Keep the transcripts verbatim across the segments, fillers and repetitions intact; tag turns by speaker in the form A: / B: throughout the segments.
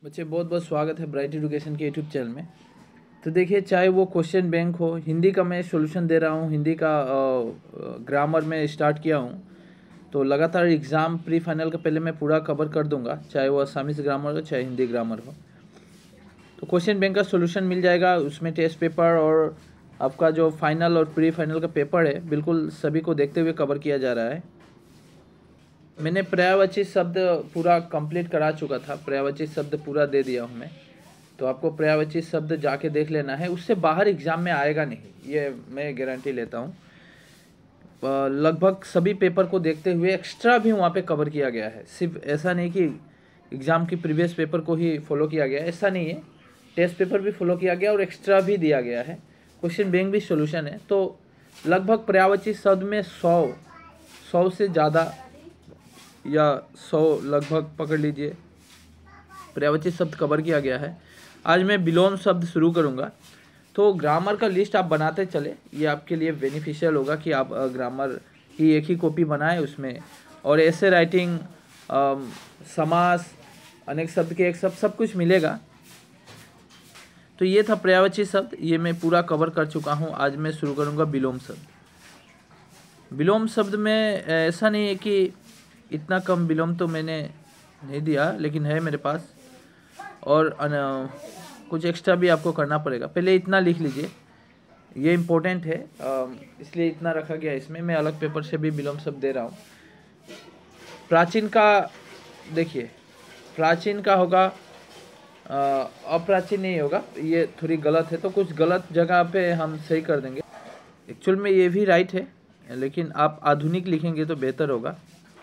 A: बच्चे बहुत बहुत स्वागत है ब्राइट एजुकेशन के यूट्यूब चैनल में। तो देखिए, चाहे वो क्वेश्चन बैंक हो, हिंदी का मैं सॉल्यूशन दे रहा हूँ, हिंदी का ग्रामर में स्टार्ट किया हूँ। तो लगातार एग्ज़ाम प्री फाइनल का पहले मैं पूरा कवर कर दूंगा, चाहे वो असामीज़ ग्रामर हो चाहे हिंदी ग्रामर हो। तो क्वेश्चन बैंक का सॉल्यूशन मिल जाएगा, उसमें टेस्ट पेपर और आपका जो फाइनल और प्री फाइनल का पेपर है, बिल्कुल सभी को देखते हुए कवर किया जा रहा है। मैंने पर्यायवाची शब्द पूरा कंप्लीट करा चुका था, पर्यायवाची शब्द पूरा दे दिया हूँ मैं। तो आपको पर्यायवाची शब्द जाके देख लेना है, उससे बाहर एग्जाम में आएगा नहीं, ये मैं गारंटी लेता हूँ। लगभग सभी पेपर को देखते हुए एक्स्ट्रा भी वहाँ पे कवर किया गया है। सिर्फ ऐसा नहीं कि एग्ज़ाम की प्रीवियस पेपर को ही फॉलो किया गया है, ऐसा नहीं है। टेस्ट पेपर भी फॉलो किया गया और एक्स्ट्रा भी दिया गया है। क्वेश्चन बैंक भी सोल्यूशन है। तो लगभग पर्यायवाची शब्द में सौ सौ से ज़्यादा या सौ लगभग पकड़ लीजिए पर्यायवाची शब्द कवर किया गया है। आज मैं विलोम शब्द शुरू करूंगा। तो ग्रामर का लिस्ट आप बनाते चले, ये आपके लिए बेनिफिशियल होगा कि आप ग्रामर की एक ही कॉपी बनाएं उसमें, और ऐसे राइटिंग, समास, अनेक शब्द के एक शब्द, सब कुछ मिलेगा। तो ये था पर्यायवाची शब्द, ये मैं पूरा कवर कर चुका हूँ। आज मैं शुरू करूँगा विलोम शब्द। विलोम शब्द में ऐसा नहीं है कि इतना कम विलोम तो मैंने नहीं दिया, लेकिन है मेरे पास, और अन, कुछ एक्स्ट्रा भी आपको करना पड़ेगा। पहले इतना लिख लीजिए, ये इम्पोर्टेंट है, इसलिए इतना रखा गया इसमें। मैं अलग पेपर से भी विलोम शब्द दे रहा हूँ। प्राचीन का देखिए, प्राचीन का होगा, अप्राचीन नहीं होगा, ये थोड़ी गलत है, तो कुछ गलत जगह पे हम सही कर देंगे। एक्चुअल में ये भी राइट है, लेकिन आप आधुनिक लिखेंगे तो बेहतर होगा।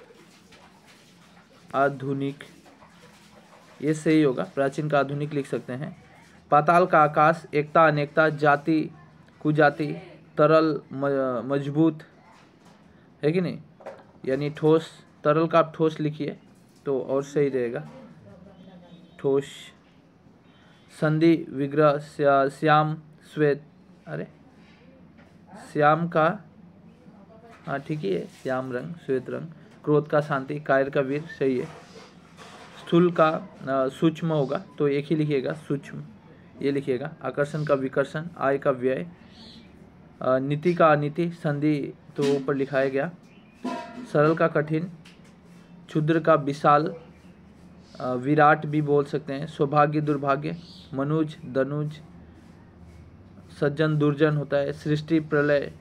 A: आधुनिक, ये सही होगा, प्राचीन का आधुनिक लिख सकते हैं। पाताल का आकाश, एकता अनेकता, जाति कुजाति, तरल मजबूत, है कि नहीं, यानी ठोस। तरल का आप ठोस लिखिए तो और सही रहेगा, ठोस। संधि विग्रह, श्याम श्वेत, अरे श्याम का, हाँ ठीक ही है, श्याम रंग श्वेत रंग। क्रोध का शांति, कायर का वीर, सही है। स्थूल का सूक्ष्म होगा तो एक ही लिखिएगा, सूक्ष्म, ये लिखिएगा। आकर्षण का विकर्षण, आय का व्यय, नीति का अनीति, संधि तो ऊपर लिखाया गया। सरल का कठिन, क्षुद्र का विशाल, विराट भी बोल सकते हैं। सौभाग्य दुर्भाग्य, मनुज दनुज, सज्जन दुर्जन होता है। सृष्टि प्रलय,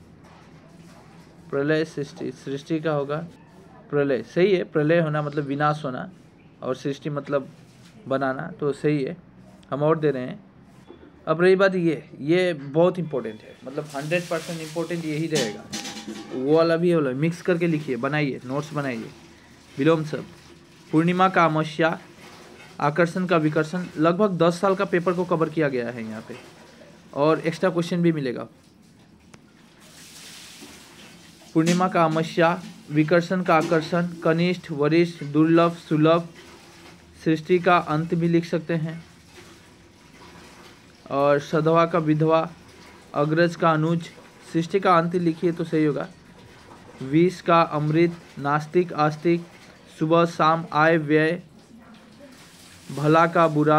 A: प्रलय सृष्टि, सृष्टि का होगा प्रलय, सही है। प्रलय होना मतलब विनाश होना, और सृष्टि मतलब बनाना, तो सही है, हम और दे रहे हैं। अब रही बात ये ये बहुत इंपॉर्टेंट है, मतलब हंड्रेड परसेंट इम्पोर्टेंट यही रहेगा। वो वाला भी वाला मिक्स करके लिखिए, बनाइए, नोट्स बनाइए। विलोम शब्द, पूर्णिमा का अमावस्या, आकर्षण का विकर्षण, लगभग दस साल का पेपर को कवर किया गया है यहाँ पे, और एक्स्ट्रा क्वेश्चन भी मिलेगा। पूर्णिमा का अमावस्या, विकर्षण का आकर्षण, कनिष्ठ वरिष्ठ, दुर्लभ सुलभ, सृष्टि का अंत भी लिख सकते हैं, और सधवा का विधवा, अग्रज का अनुज, सृष्टि का अंत लिखिए तो सही होगा। विष का अमृत, नास्तिक आस्तिक, सुबह शाम, आय व्यय, भला का बुरा,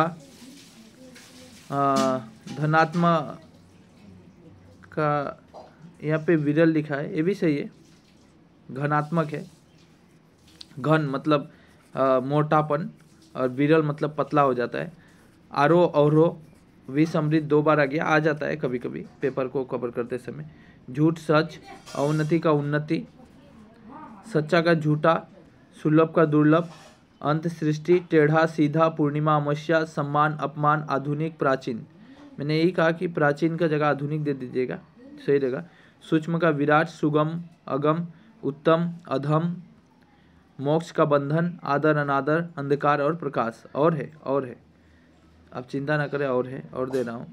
A: धनात्मक का, यहाँ पे विरल लिखा है, ये भी सही है। घनात्मक है, घन मतलब आ, मोटापन, और विरल मतलब पतला हो जाता है। आरोह अवरोह, विष अमृत दो बार आ गया, आ जाता है कभी कभी पेपर को कवर करते समय। झूठ सच, अवनति का उन्नति, सच्चा का झूठा, सुलभ का दुर्लभ, अंत सृष्टि, टेढ़ा सीधा, पूर्णिमा अमावस्या, सम्मान अपमान, आधुनिक प्राचीन। मैंने यही कहा कि प्राचीन का जगह आधुनिक दे दीजिएगा, सही रहेगा। सूक्ष्म का विराट, सुगम अगम, उत्तम अधम, मोक्ष का बंधन, आदर अनादर, अंधकार और प्रकाश। और है और है, आप चिंता ना करें, और है, और दे रहा हूँ।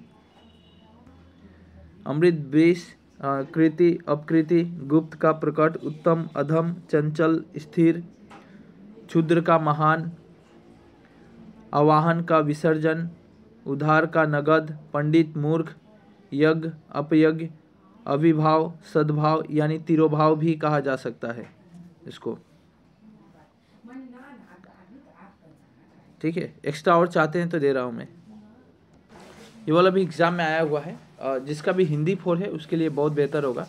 A: अमृत विष, कृति अपकृति, गुप्त का प्रकट, उत्तम अधम, चंचल स्थिर, क्षुद्र का महान, आवाहन का विसर्जन, उधार का नगद, पंडित मूर्ख, यज्ञ अपयज्ञ, अविभाव सद्भाव, यानी तिरोभाव भी कहा जा सकता है इसको। ठीक है, एक्स्ट्रा और चाहते हैं तो दे रहा हूँ मैं। ये वाला भी एग्ज़ाम में आया हुआ है, जिसका भी हिंदी फोर है उसके लिए बहुत बेहतर होगा।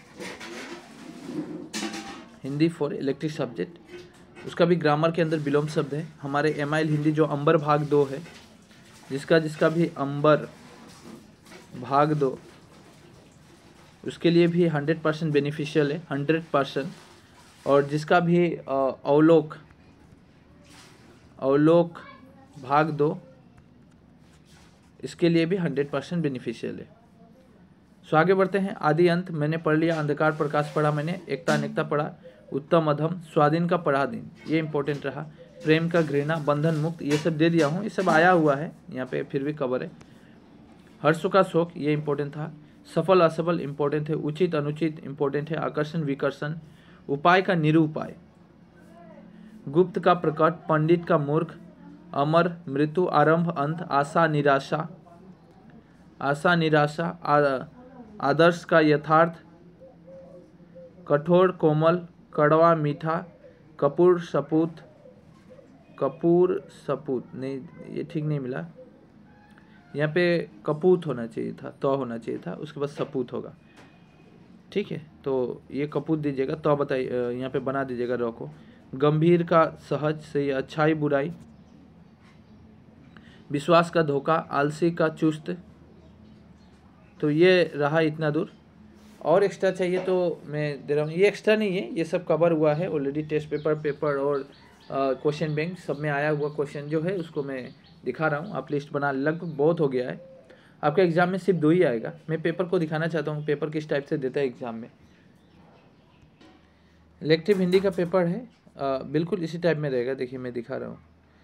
A: हिंदी फोर इलेक्ट्रिक सब्जेक्ट, उसका भी ग्रामर के अंदर विलोम शब्द है। हमारे एम आई एल हिंदी जो अंबर भाग दो है, जिसका जिसका भी अंबर भाग दो, उसके लिए भी हंड्रेड परसेंट बेनिफिशियल है, हंड्रेड परसेंट। और जिसका भी अवलोक अवलोक भाग दो, इसके लिए भी हंड्रेड परसेंट बेनिफिशियल है। सो आगे बढ़ते हैं। आदि अंत मैंने पढ़ लिया, अंधकार प्रकाश पढ़ा मैंने, एकता अनेकता पढ़ा, उत्तम अधम, स्वाधीन का पढ़ा दिन, ये इंपॉर्टेंट रहा। प्रेम का घृणा, बंधन मुक्त, ये सब दे दिया हूँ, ये सब आया हुआ है यहाँ पे, फिर भी कवर है। हर्ष का शोक, ये इंपॉर्टेंट था। सफल असफल इंपॉर्टेंट है। उचित अनुचित इंपॉर्टेंट है। आकर्षण विकर्षण, उपाय का निरुपाय, गुप्त का प्रकट, पंडित का मूर्ख, अमर मृत्यु, आरंभ अंत, आशा निराशा, आशा निराशा, आदर्श का यथार्थ, कठोर कोमल, कड़वा मीठा, कपूर सपूत, कपूर सपूत नहीं, ये ठीक नहीं मिला, यहाँ पे कपूत होना चाहिए था, तो होना चाहिए था, उसके बाद सपूत होगा, ठीक है। तो ये कपूत दीजिएगा, तो बताइए, यहाँ पे बना दीजिएगा रॉ को। गंभीर का सहज से, अच्छाई बुराई, विश्वास का धोखा, आलसी का चुस्त। तो ये रहा इतना दूर। और एक्स्ट्रा चाहिए तो मैं दे रहा हूँ, ये एक्स्ट्रा नहीं है, ये सब कवर हुआ है ऑलरेडी। टेस्ट पेपर पेपर और क्वेश्चन बैंक सब में आया हुआ क्वेश्चन जो है उसको मैं दिखा रहा हूँ। आप लिस्ट बना, लगभग बहुत हो गया है। आपका एग्जाम में सिर्फ दो ही आएगा। मैं पेपर को दिखाना चाहता हूँ, पेपर किस टाइप से देता है एग्जाम में। इलेक्टिव हिंदी का पेपर है, आ, बिल्कुल इसी टाइप में रहेगा। देखिए मैं दिखा रहा हूँ,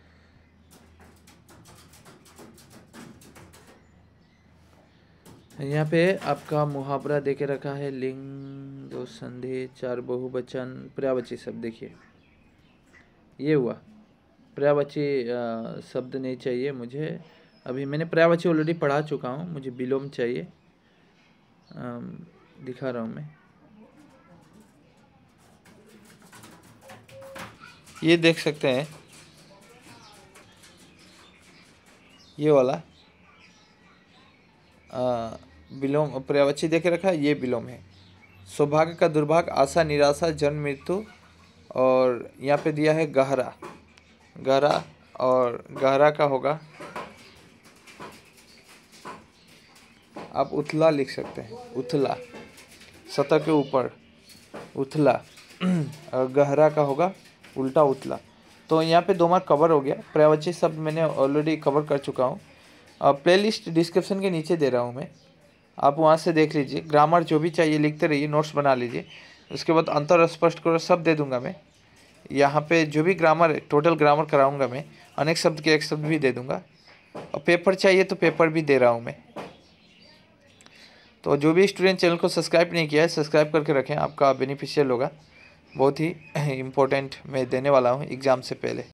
A: यहाँ पे आपका मुहावरा दे के रखा है, लिंग, दो संधि, चार बहुवचन, पर्यायवाची शब्द। देखिए ये हुआ, पर्यायवाची शब्द नहीं चाहिए मुझे अभी, मैंने पर्यायवाची ऑलरेडी पढ़ा चुका हूँ, मुझे विलोम चाहिए। आ, दिखा रहा हूँ मैं, ये देख सकते हैं, ये वाला विलोम पर्यायवाची देखे रखा है, ये विलोम है। सौभाग्य का दुर्भाग्य, आशा निराशा, जन्म मृत्यु, और यहाँ पे दिया है गहरा, गहरा, और गहरा का होगा, आप उथला लिख सकते हैं, उथला, सतह के ऊपर उथला, और गहरा का होगा उल्टा उथला। तो यहाँ पे दो मार्क कवर हो गया। पर्यायवाची शब्द मैंने ऑलरेडी कवर कर चुका हूँ। प्लेलिस्ट डिस्क्रिप्शन के नीचे दे रहा हूँ मैं, आप वहाँ से देख लीजिए। ग्रामर जो भी चाहिए लिखते रहिए, नोट्स बना लीजिए। उसके बाद अंतर स्पष्ट करो सब दे दूंगा मैं। यहाँ पे जो भी ग्रामर है, टोटल ग्रामर कराऊंगा मैं, अनेक शब्द के एक शब्द भी दे दूंगा। और पेपर चाहिए तो पेपर भी दे रहा हूँ मैं। तो जो भी स्टूडेंट चैनल को सब्सक्राइब नहीं किया है, सब्सक्राइब करके रखें, आपका बेनिफिशियल होगा। बहुत ही इम्पोर्टेंट मैं देने वाला हूँ एग्ज़ाम से पहले।